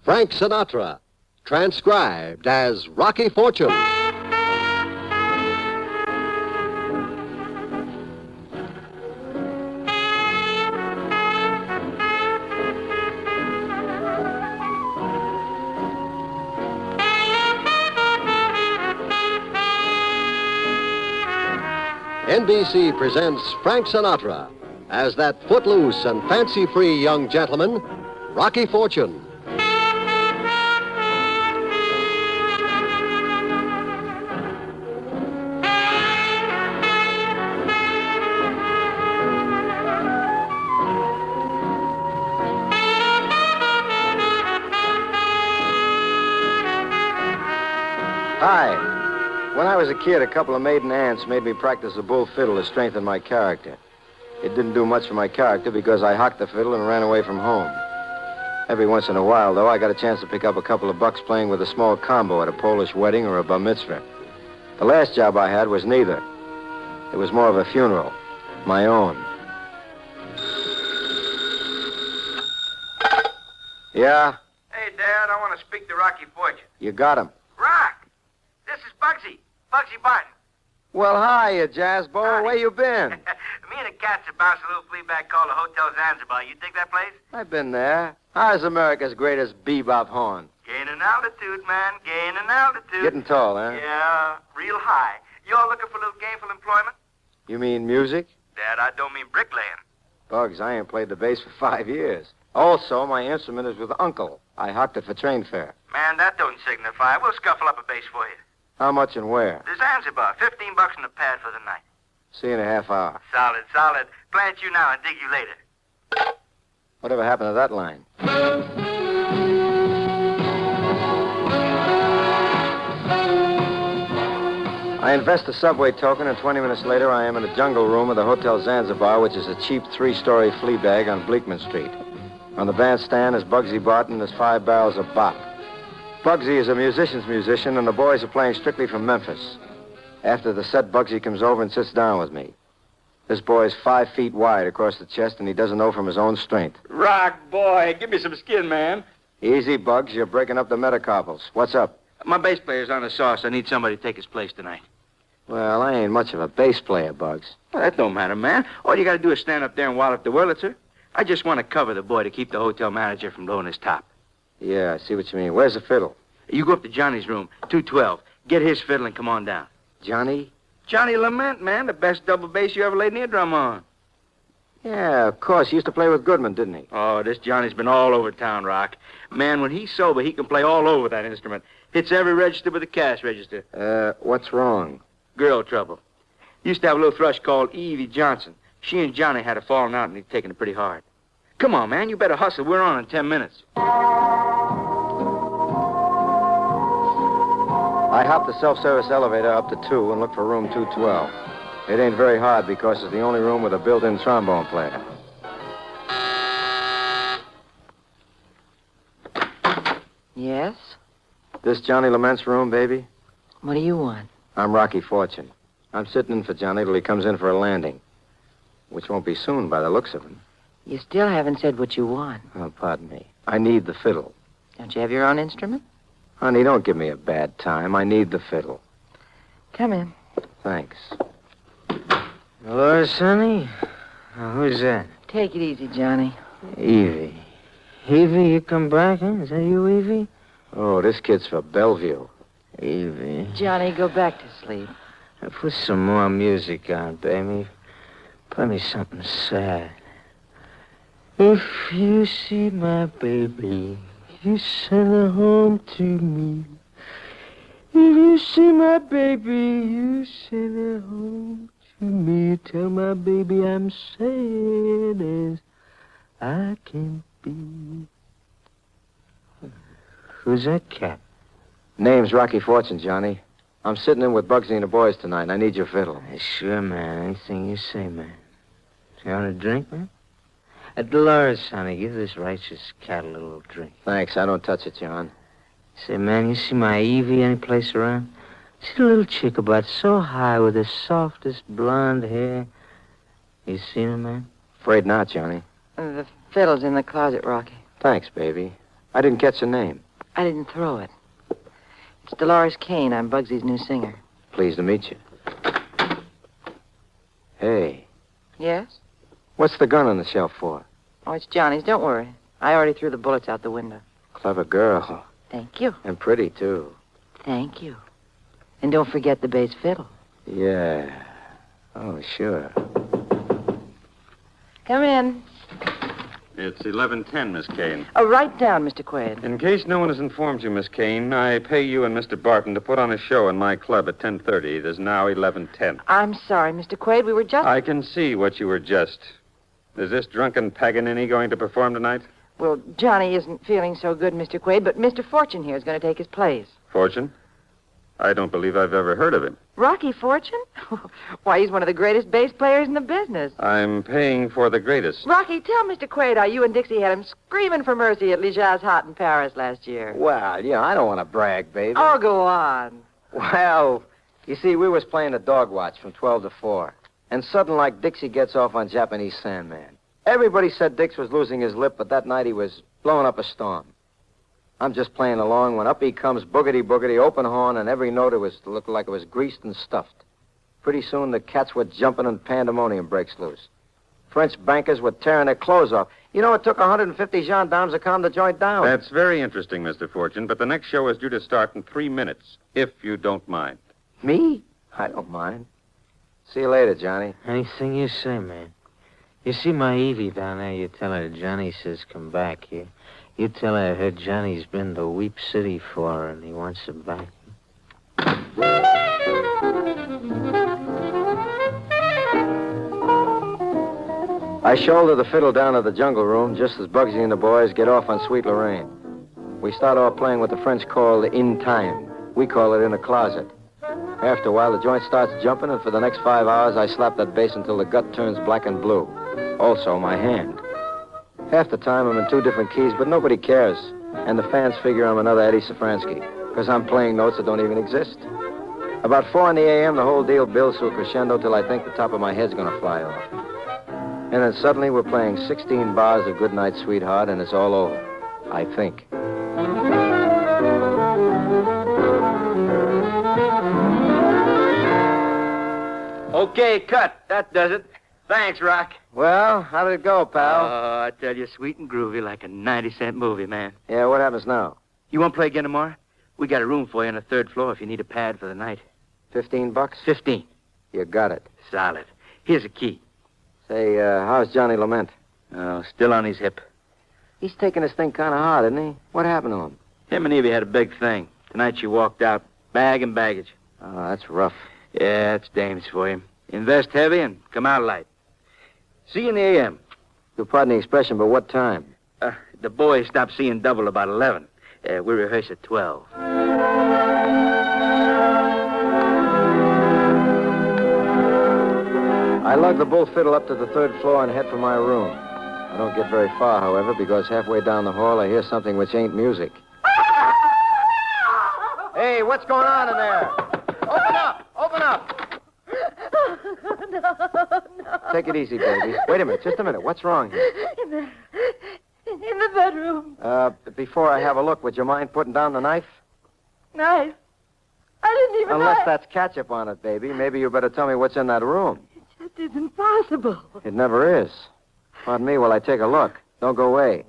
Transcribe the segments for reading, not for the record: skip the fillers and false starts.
Frank Sinatra, transcribed as Rocky Fortune. NBC presents Frank Sinatra as that footloose and fancy-free young gentleman, Rocky Fortune. Hi. When I was a kid, a couple of maiden aunts made me practice the bull fiddle to strengthen my character. It didn't do much for my character because I hocked the fiddle and ran away from home. Every once in a while, though, I got a chance to pick up a couple of bucks playing with a small combo at a Polish wedding or a bar mitzvah. The last job I had was neither. It was more of a funeral, my own. Yeah? Hey, Dad, I want to speak to Rocky Fortune. You got him. Rock! This is Bugsy. Bugsy Barton. Well, hi, you jazz boy. Where you been? Me and the cats have bounced a little flea bag called the Hotel Zanzibar. You dig that place? I've been there. How's America's greatest bebop horn? Gaining altitude, man. Gaining altitude. Getting tall, huh? Yeah, real high. You all looking for a little gainful employment? You mean music? Dad, I don't mean bricklaying. Bugs, I ain't played the bass for 5 years. Also, my instrument is with Uncle. I hocked it for train fare. Man, that don't signify. We'll scuffle up a bass for you. How much and where? The Zanzibar. $15 in the pad for the night. See you in a half hour. Solid, solid. Plant you now and dig you later. Whatever happened to that line? I invest a subway token, and 20 minutes later, I am in the jungle room of the Hotel Zanzibar, which is a cheap 3-story flea bag on Bleakman Street. On the bandstand is Bugsy Barton. There's 5 barrels of bop. Bugsy is a musician's musician, and the boys are playing strictly from Memphis. After the set, Bugsy comes over and sits down with me. This boy is 5 feet wide across the chest, and he doesn't know from his own strength. Rock, boy. Give me some skin, man. Easy, Bugs. You're breaking up the metacarpals. What's up? My bass player's on the sauce. I need somebody to take his place tonight. Well, I ain't much of a bass player, Bugs. Well, that don't matter, man. All you got to do is stand up there and wallop the Wurlitzer. I just want to cover the boy to keep the hotel manager from blowing his top. Yeah, I see what you mean. Where's the fiddle? You go up to Johnny's room, 212. Get his fiddle and come on down. Johnny? Johnny Lament, man. The best double bass you ever laid an eardrum on. Yeah, of course. He used to play with Goodman, didn't he? Oh, this Johnny's been all over town, Rock. Man, when he's sober, he can play all over that instrument. Hits every register but the cash register. What's wrong? Girl trouble. Used to have a little thrush called Evie Johnson. She and Johnny had a falling out, and he'd taken it pretty hard. Come on, man. You better hustle. We're on in 10 minutes. I hopped the self-service elevator up to 2 and looked for room 212. It ain't very hard because it's the only room with a built-in trombone player. Yes? This Johnny Lament's room, baby? What do you want? I'm Rocky Fortune. I'm sitting in for Johnny till he comes in for a landing, which won't be soon by the looks of him. You still haven't said what you want. Oh, pardon me. I need the fiddle. Don't you have your own instrument? Honey, don't give me a bad time. I need the fiddle. Come in. Thanks. Hello, Sonny? Who's that? Take it easy, Johnny. Evie. Evie, you come back, huh? Is that you, Evie? Oh, this kid's for Bellevue. Evie. Johnny, go back to sleep. Put some more music on, baby. Play me something sad. If you see my baby, you send her home to me. If you see my baby, you send her home to me. Tell my baby I'm sad as I can be. Who's that cat? Name's Rocky Fortune, Johnny. I'm sitting in with Bugsy and the boys tonight, and I need your fiddle. Sure, man. Anything you say, man. You want a drink, man? Dolores, honey, give this righteous cat a little drink. Thanks. I don't touch it, John. Say, man, you see my Evie any place around? See the little chick about so high with the softest blonde hair? You seen her, man? Afraid not, Johnny. The fiddle's in the closet, Rocky. Thanks, baby. I didn't catch the name. I didn't throw it. It's Dolores Kane. I'm Bugsy's new singer. Pleased to meet you. Hey, Yes? what's the gun on the shelf for? Oh, it's Johnny's. Don't worry. I already threw the bullets out the window. Clever girl. Thank you. And pretty, too. Thank you. And don't forget the bass fiddle. Yeah. Oh, sure. Come in. It's 11:10, Miss Kane. Oh, write down, Mr. Quaid. In case no one has informed you, Miss Kane, I pay you and Mr. Barton to put on a show in my club at 10:30. It is now 11:10. I'm sorry, Mr. Quaid. We were just... I can see what you were just. Is this drunken Paganini going to perform tonight? Well, Johnny isn't feeling so good, Mr. Quaid, but Mr. Fortune here is going to take his place. Fortune? I don't believe I've ever heard of him. Rocky Fortune? Why, he's one of the greatest bass players in the business. I'm paying for the greatest. Rocky, tell Mr. Quaid how you and Dixie had him screaming for mercy at Lija's Hot in Paris last year. Well, yeah, I don't want to brag, baby. Oh, go on. Well, you see, we was playing a dog watch from 12 to 4. And sudden like Dixie gets off on Japanese Sandman. Everybody said Dix was losing his lip, but that night he was blowing up a storm. I'm just playing along when up he comes, boogity-boogity, open horn, and every note looked like it was greased and stuffed. Pretty soon the cats were jumping and pandemonium breaks loose. French bankers were tearing their clothes off. You know, it took 150 gendarmes to calm the joint down. That's very interesting, Mr. Fortune, but the next show is due to start in 3 minutes, if you don't mind. Me? I don't mind. See you later, Johnny. Anything you say, man. You see my Evie down there, you tell her Johnny says come back here. You tell her I heard Johnny's been to Weep City for her and he wants her back. I shoulder the fiddle down to the jungle room just as Bugsy and the boys get off on Sweet Lorraine. We start off playing what the French call in time. We call it in a closet. After a while, the joint starts jumping, and for the next 5 hours, I slap that bass until the gut turns black and blue. Also, my hand. Half the time, I'm in 2 different keys, but nobody cares. And the fans figure I'm another Eddie Safransky, because I'm playing notes that don't even exist. About 4 in the a.m., the whole deal builds to a crescendo till I think the top of my head's going to fly off. And then suddenly, we're playing 16 bars of Goodnight, Sweetheart, and it's all over. I think. Okay, cut. That does it. Thanks, Rock. Well, how did it go, pal? Oh, I tell you, sweet and groovy like a 90-cent movie, man. Yeah, what happens now? You want to play again tomorrow? We got a room for you on the 3rd floor if you need a pad for the night. $15? 15. You got it. Solid. Here's a key. Say, how's Johnny Lament? Oh, still on his hip. He's taking this thing kind of hard, isn't he? What happened to him? Him and Evie had a big thing. Tonight she walked out, bag and baggage. Oh, that's rough. Yeah, it's dames for you. Invest heavy and come out light. See you in the a.m. You'll pardon the expression, but what time? The boys stop seeing double about 11. We rehearse at 12. I lug the bull fiddle up to the 3rd floor and head for my room. I don't get very far, however, because halfway down the hall I hear something which ain't music. Hey, what's going on in there? Open up! Open up! No. Take it easy, baby. Wait a minute, just a minute. What's wrong here? In the bedroom. Before I have a look, would you mind putting down the knife? Knife? I didn't even Unless know. that's ketchup on it, baby. Maybe you better tell me what's in that room. It isn't possible. It never is. Pardon me while I take a look. Don't go away.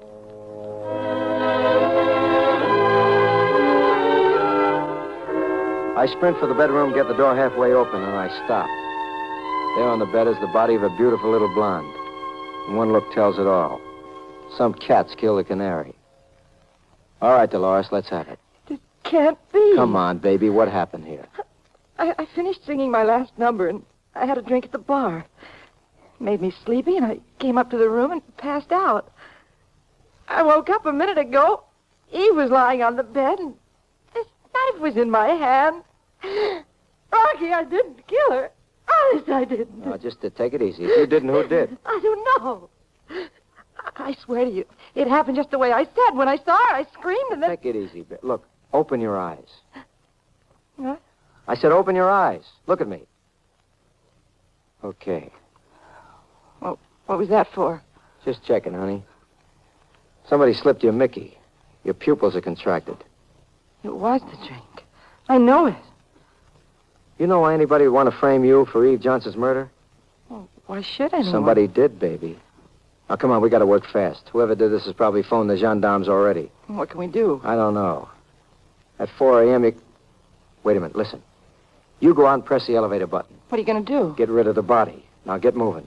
I sprint for the bedroom, get the door halfway open, and I stop. There on the bed is the body of a beautiful little blonde. And one look tells it all. Some cats killed a canary. All right, Dolores, let's have it. It can't be. Come on, baby. What happened here? I finished singing my last number, and I had a drink at the bar. It made me sleepy, and I came up to the room and passed out. I woke up a minute ago. Eve was lying on the bed, and this knife was in my hand. Rocky, I didn't kill her. Honest, I didn't. No, just take it easy. If you didn't, who did? I don't know. I swear to you, it happened just the way I said. When I saw her, I screamed, and then... Take it easy. Look, open your eyes. What? I said open your eyes. Look at me. Okay. Well, what was that for? Just checking, honey. Somebody slipped you a Mickey. Your pupils are contracted. It was the drink. I know it. You know why anybody would want to frame you for Eve Johnson's murder? Well, why should anyone? Somebody did, baby. Now, come on, we got to work fast. Whoever did this has probably phoned the gendarmes already. What can we do? I don't know. At 4 a.m., you... Wait a minute, listen. You go out and press the elevator button. What are you going to do? Get rid of the body. Now, get moving.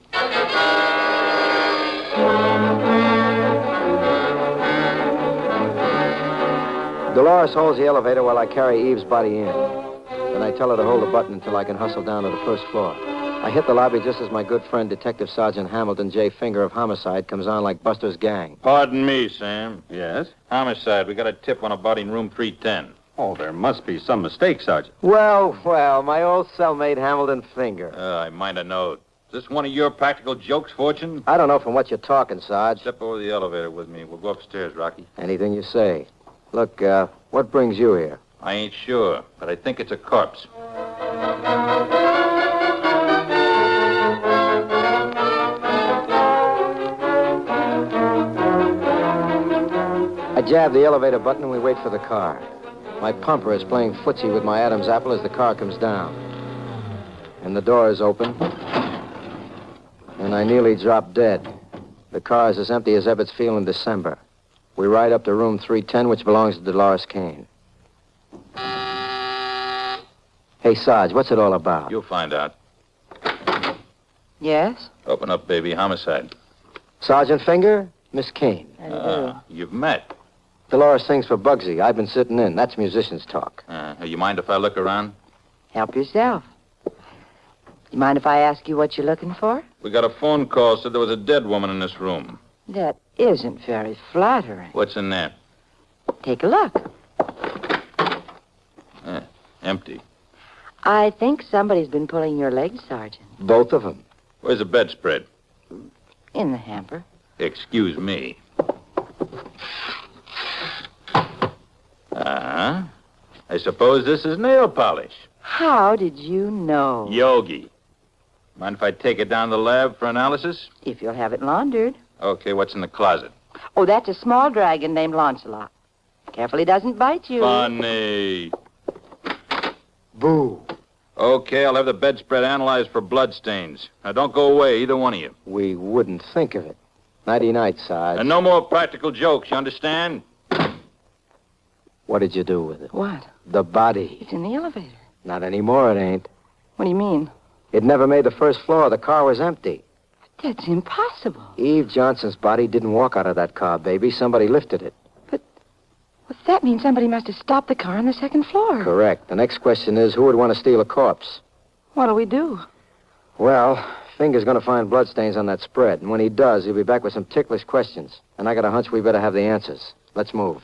Dolores holds the elevator while I carry Eve's body in. Then I tell her to hold the button until I can hustle down to the first floor. I hit the lobby just as my good friend, Detective Sergeant Hamilton J. Finger of Homicide, comes on like Buster's gang. Pardon me, Sam. Yes? Homicide. We got a tip on a body in room 310. Oh, there must be some mistake, Sergeant. Well, my old cellmate Hamilton Finger. I might have known. Is this one of your practical jokes, Fortune? I don't know from what you're talking, Sarge. Step over the elevator with me. We'll go upstairs, Rocky. Anything you say. Look, what brings you here? I ain't sure, but I think it's a corpse. I jab the elevator button and we wait for the car. My pumper is playing footsie with my Adam's apple as the car comes down. And the door is open. And I nearly drop dead. The car is as empty as Ebbets Field in December. We ride up to room 310, which belongs to Dolores Kane. Hey, Sarge, what's it all about? You'll find out. Yes? Open up, baby. Homicide. Sergeant Finger, Miss Kane. You've met. Dolores sings for Bugsy. I've been sitting in. That's musicians' talk. You mind if I look around? Help yourself. You mind if I ask you what you're looking for? We got a phone call, said there was a dead woman in this room. That isn't very flattering. What's in there? Take a look. Empty. I think somebody's been pulling your legs, Sergeant. Both of them. Where's the bedspread? In the hamper. Excuse me. I suppose this is nail polish. How did you know? Yogi. Mind if I take it down to the lab for analysis? If you'll have it laundered. Okay, what's in the closet? Oh, that's a small dragon named Lancelot. Careful he doesn't bite you. Funny. Boo. Okay, I'll have the bedspread analyzed for bloodstains. Now, don't go away, either one of you. We wouldn't think of it. Nighty-night, Sarge. And no more practical jokes, you understand? What did you do with it? What? The body. It's in the elevator. Not anymore, it ain't. What do you mean? It never made the first floor. The car was empty. That's impossible. Eve Johnson's body didn't walk out of that car, baby. Somebody lifted it. Well, that means somebody must have stopped the car on the second floor. Correct. The next question is, who would want to steal a corpse? What'll we do? Well, Finger's going to find bloodstains on that spread. And when he does, he'll be back with some ticklish questions. And I got a hunch we better have the answers. Let's move.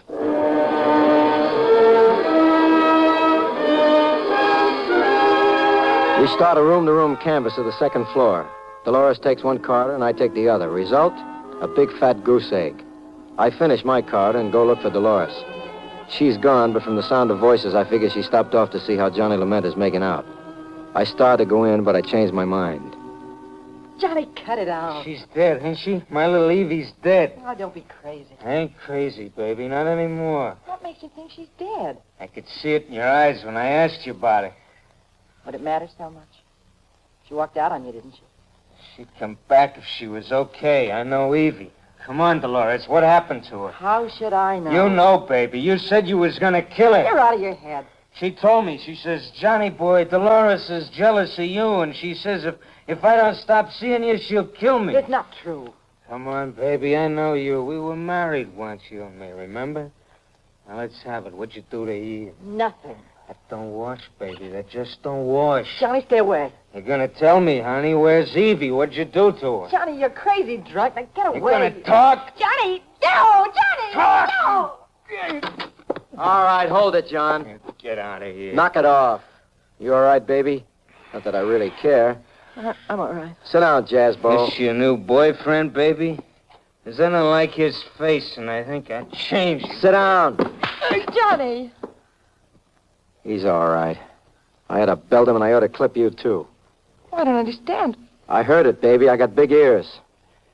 We start a room-to-room canvass of the second floor. Dolores takes one card and I take the other. Result? A big fat goose egg. I finish my card and go look for Dolores. She's gone, but from the sound of voices, I figure she stopped off to see how Johnny Lament is making out. I started to go in, but I changed my mind. Johnny, cut it out. She's dead, ain't she? My little Evie's dead. Oh, don't be crazy. I ain't crazy, baby. Not anymore. What makes you think she's dead? I could see it in your eyes when I asked you about it. Would it matter so much? She walked out on you, didn't she? She'd come back if she was okay. I know Evie. Come on, Dolores. What happened to her? How should I know? You know, baby. You said you was going to kill her. You're out of your head. She told me. She says, Johnny boy, Dolores is jealous of you, and she says if I don't stop seeing you, she'll kill me. It's not true. Come on, baby. I know you. We were married once, you and me, remember? Now, let's have it. What'd you do to Eve? Nothing. That don't wash, baby. That just don't wash. Johnny, stay away. You're gonna tell me, honey. Where's Evie? What'd you do to her? Johnny, you're crazy drunk. Now get away. You're gonna talk? Johnny! No! Johnny! Talk! No! All right, hold it, John. Get out of here. Knock it off. You all right, baby? Not that I really care. I'm all right. Sit down, Jazzbo. This your new boyfriend, baby? 'Cause I don't like his face, and I think I changed him. Sit down. Johnny! He's all right. I had to belt him, and I ought to clip you, too. I don't understand. I heard it, baby. I got big ears.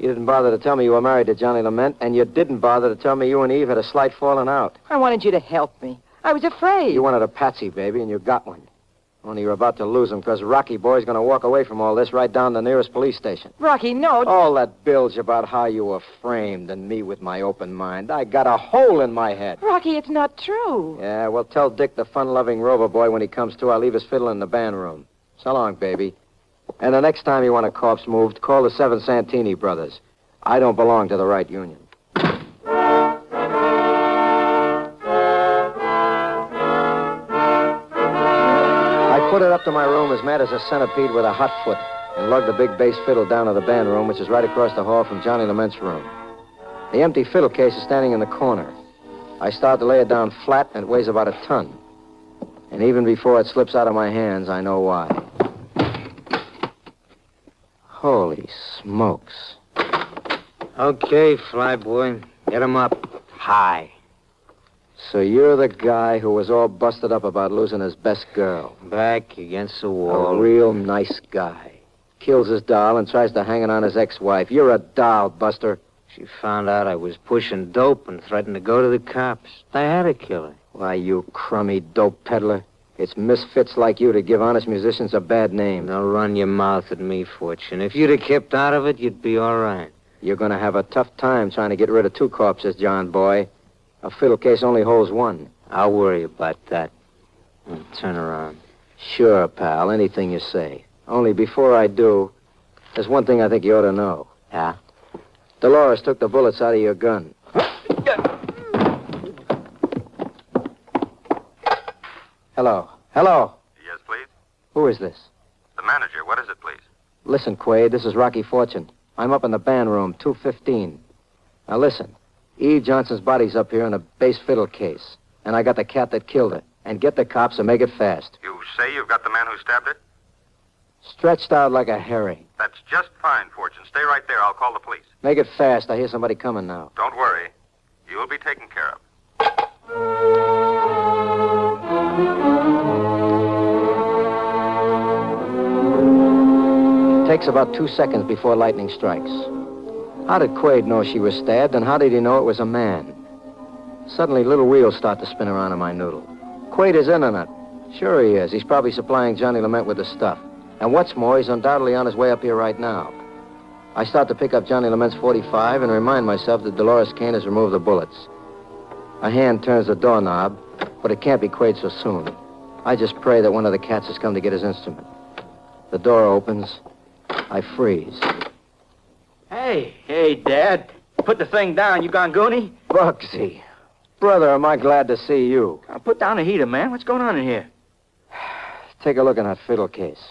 You didn't bother to tell me you were married to Johnny Lament, and you didn't bother to tell me you and Eve had a slight falling out. I wanted you to help me. I was afraid. You wanted a patsy, baby, and you got one. Only you're about to lose him because Rocky Boy's going to walk away from all this right down to the nearest police station. Rocky, no. All that bilge about how you were framed and me with my open mind. I got a hole in my head. Rocky, it's not true. Yeah, well, tell Dick the fun-loving Rover Boy when he comes to, I'll leave his fiddle in the band room. So long, baby. And the next time you want a corpse moved, call the Seven Santini brothers. I don't belong to the right union. I put it up to my room as mad as a centipede with a hot foot and lugged the big bass fiddle down to the band room, which is right across the hall from Johnny Lament's room. The empty fiddle case is standing in the corner. I start to lay it down flat, and it weighs about a ton. And even before it slips out of my hands, I know why. Holy smokes. Okay, Flyboy. Get him up. High. So you're the guy who was all busted up about losing his best girl. Back against the A wall. real nice guy. Kills his doll and tries to hang it on his ex-wife. You're a doll, Buster. She found out I was pushing dope and threatened to go to the cops. I had to kill her. Why, you crummy dope peddler. It's misfits like you to give honest musicians a bad name. Don't run your mouth at me, Fortune. If you'd have kept out of it, you'd be all right. You're going to have a tough time trying to get rid of two corpses, John boy. A fiddle case only holds one. I'll worry about that. Turn around. Sure, pal. Anything you say. Only before I do, there's one thing I think you ought to know. Yeah? Dolores took the bullets out of your gun. Hello. Hello. Yes, please? Who is this? The manager. What is it, please? Listen, Quaid, this is Rocky Fortune. I'm up in the band room, 215. Now listen, Eve Johnson's body's up here in a bass fiddle case. And I got the cat that killed her. And get the cops and make it fast. You say you've got the man who stabbed it? Stretched out like a herring. That's just fine, Fortune. Stay right there. I'll call the police. Make it fast. I hear somebody coming now. Don't worry. You'll be taken care of. It takes about 2 seconds before lightning strikes. How did Quaid know she was stabbed, and how did he know it was a man? Suddenly, little wheels start to spin around in my noodle. Quaid is in on it. Sure he is. He's probably supplying Johnny Lament with the stuff. And what's more, he's undoubtedly on his way up here right now. I start to pick up Johnny Lament's .45 and remind myself that Dolores Kane has removed the bullets. A hand turns the doorknob, but it can't be Quaid so soon. I just pray that one of the cats has come to get his instrument. The door opens. I freeze. Hey, Dad. Put the thing down, you gone goony? Bugsy. Brother, am I glad to see you. Put down the heater, man. What's going on in here? Take a look in that fiddle case.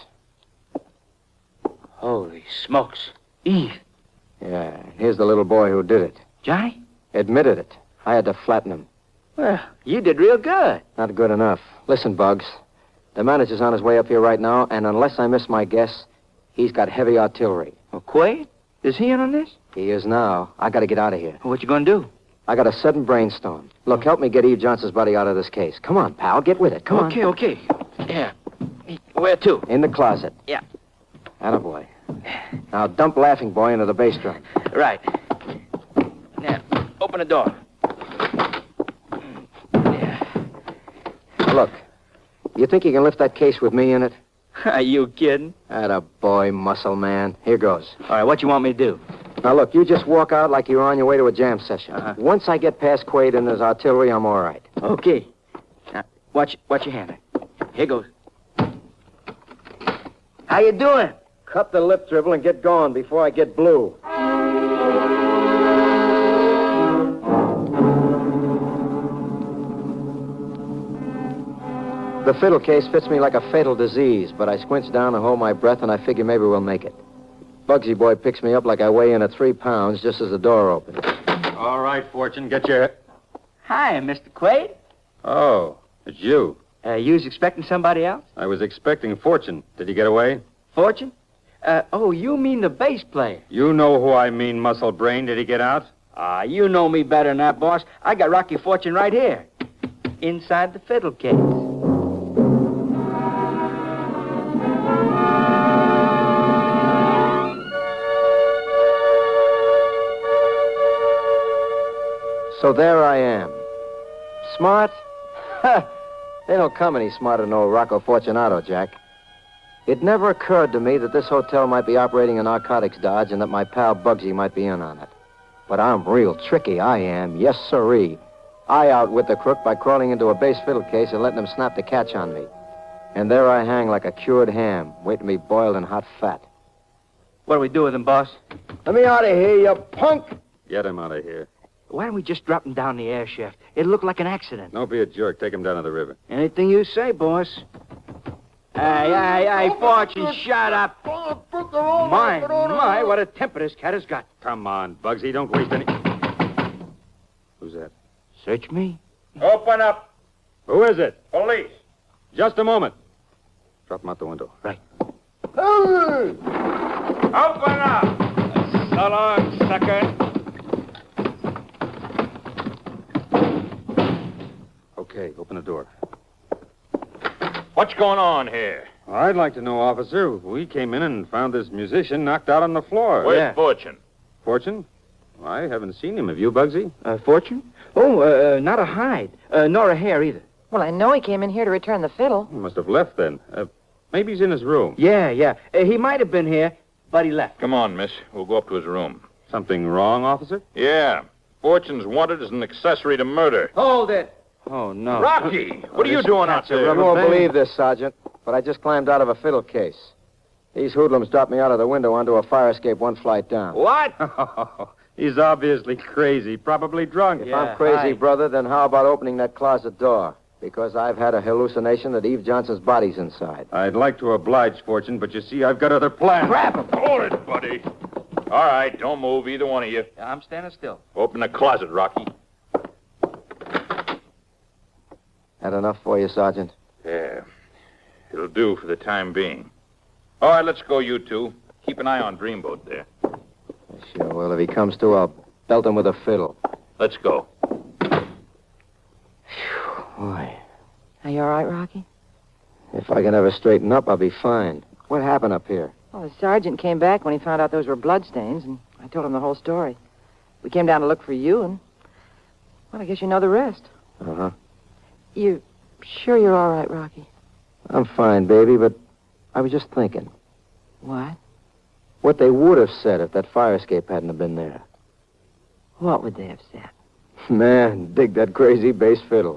Holy smokes. Eve. Yeah, here's the little boy who did it. Johnny? Admitted it. I had to flatten him. Well, you did real good. Not good enough. Listen, Bugs. The manager's on his way up here right now, and unless I miss my guess, he's got heavy artillery. Well, Quaid? Is he in on this? He is now. I gotta get out of here. Well, what you gonna do? I got a sudden brainstorm. Look, help me get Eve Johnson's body out of this case. Come on, pal. Get with it. Come on. Okay. Yeah. Where to? In the closet. Yeah. Attaboy. Now dump Laughing Boy into the bass drum. Right. Now, open the door. Yeah. Look, you think you can lift that case with me in it? Are you kidding? Attaboy, muscle man. Here goes. All right, what you want me to do? Now, look, you just walk out like you're on your way to a jam session. Uh-huh. Once I get past Quaid and his artillery, I'm all right. Okay. Now, watch your hand. Here goes. How you doing? Cut the lip dribble and get going before I get blue. The fiddle case fits me like a fatal disease, but I squinch down and hold my breath, and I figure maybe we'll make it. Bugsy Boy picks me up like I weigh in at 3 pounds just as the door opens. All right, Fortune, get your... Hi, Mr. Quaid. Oh, it's you. You was expecting somebody else? I was expecting Fortune. Did he get away? Fortune? You mean the bass player? You know who I mean, Muscle Brain. Did he get out? You know me better than that, boss. I got Rocky Fortune right here. Inside the fiddle case. So there I am. Smart? Ha! They don't come any smarter than old Rocco Fortunato, Jack. It never occurred to me that this hotel might be operating a narcotics dodge and that my pal Bugsy might be in on it. But I'm real tricky, I am. Yes, sirree. I outwit the crook by crawling into a bass fiddle case and letting him snap the catch on me. And there I hang like a cured ham, waiting to be boiled in hot fat. What do we do with him, boss? Let me out of here, you punk! Get him out of here. Why don't we just drop him down the air shaft? It looked like an accident. Don't be a jerk. Take him down to the river. Anything you say, boss. Hey, Fortune, shut up. My, what a temper this cat has got. Come on, Bugsy. Don't waste any... Who's that? Search me. Open up. Who is it? Police. Just a moment. Drop him out the window. Right. Open up. So long, sucker. Okay, open the door. What's going on here? I'd like to know, officer. We came in and found this musician knocked out on the floor. Where's Fortune? Fortune? I haven't seen him. Have you, Bugsy? Fortune? Oh, not a hide, nor a hair either. Well, I know he came in here to return the fiddle. He must have left then. Maybe he's in his room. Yeah. He might have been here, but he left. Come on, miss. We'll go up to his room. Something wrong, officer? Yeah. Fortune's wanted as an accessory to murder. Hold it. Oh, no. Rocky, what are you doing out You there? won't believe this, Sergeant, but I just climbed out of a fiddle case. These hoodlums dropped me out of the window onto a fire escape one flight down. What? He's obviously crazy, probably drunk. If I'm crazy, brother, then how about opening that closet door? Because I've had a hallucination that Eve Johnson's body's inside. I'd like to oblige, Fortune, but you see, I've got other plans. Grab him. Hold it, buddy. All right, don't move, either one of you. I'm standing still. Open the closet, Rocky. That enough for you, Sergeant? Yeah. It'll do for the time being. All right, let's go, you two. Keep an eye on Dreamboat there. Sure, well, if he comes to, I'll belt him with a fiddle. Let's go. Boy, Are you all right, Rocky? if I can ever straighten up, I'll be fine. What happened up here? Well, the sergeant came back when he found out those were bloodstains, and I told him the whole story. We came down to look for you, and, well, I guess you know the rest. Uh-huh. You sure you're all right, Rocky? I'm fine, baby, but I was just thinking. What? What they would have said if that fire escape hadn't have been there. What would they have said? Man, dig that crazy bass fiddle.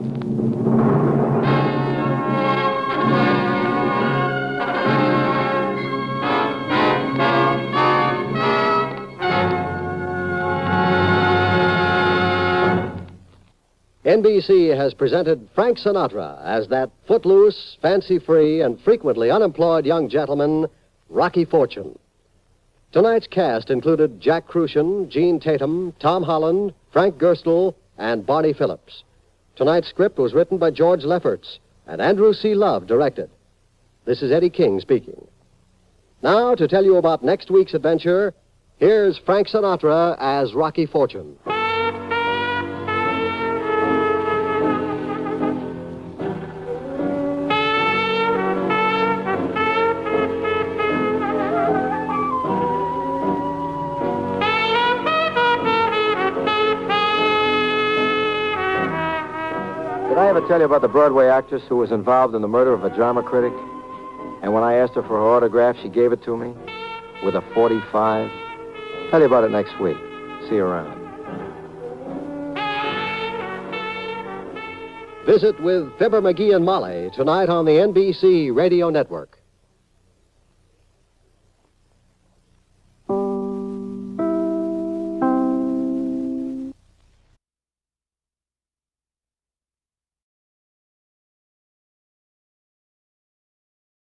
NBC has presented Frank Sinatra as that footloose, fancy-free, and frequently unemployed young gentleman, Rocky Fortune. Tonight's cast included Jack Crucian, Gene Tatum, Tom Holland, Frank Gerstle, and Barney Phillips. Tonight's script was written by George Lefferts, and Andrew C. Love directed. This is Eddie King speaking. Now, to tell you about next week's adventure, here's Frank Sinatra as Rocky Fortune. Did I ever tell you about the Broadway actress who was involved in the murder of a drama critic? And when I asked her for her autograph, she gave it to me with a .45. Tell you about it next week. See you around. Visit with Fibber McGee and Molly tonight on the NBC Radio Network.